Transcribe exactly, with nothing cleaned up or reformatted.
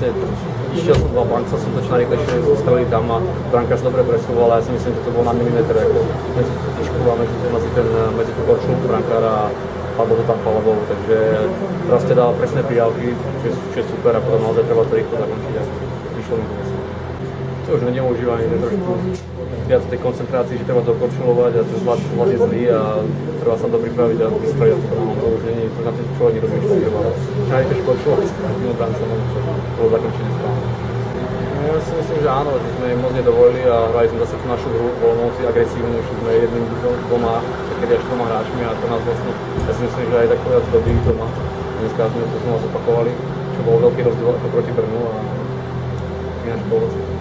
vlastne išiel som do banka, som to čo najrychlejšie strelil tam a brankář dobre presúval, ale ja si myslím, že to bolo na milimeter, ako medzi tú tyčku a medzi, medzi, ten, medzi tú korčnú brankára a padlo to tam palavou, takže teraz teda presné prijavky, čo je super a potom naozaj treba to rýchlo zakončiť a vyšlo mi to vlastne. To už neužívané, je trošku viac tej koncentrácii, že treba to korčulovať a ten zlad je zlý a treba sa to pripraviť a vyspraviť to, no, to už nie je, to na ten človek nerobí, čo treba. Najvyššie korčulovať s tým obrancom, bolo zakončené správne. Ja si myslím, že áno, že sme im moc nedovolili a hrali sme zase tú našu hru, bolo moc agresívne, že sme jedným, dvoma, takedy až dvoma hráčmi a to nás vlastne, ja si myslím, že aj tak viac dobí doma. Dneska sme to znova zopakovali, čo bol veľký rozdiel ako proti Brnu a ináč bolo.